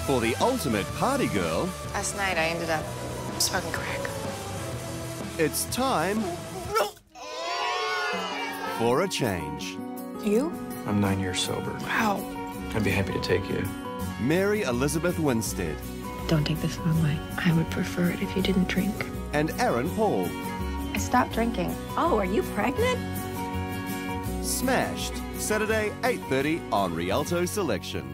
For the ultimate party girl, Last night I ended up smoking crack. it's time for a change. You? I'm 9 years sober. Wow. I'd be happy to take you. Mary Elizabeth Winstead Don't take this the wrong way. I would prefer it if you didn't drink. and Aaron Paul. I stopped drinking. Oh, are you pregnant? Smashed. Saturday, 8:30 on Rialto Selection.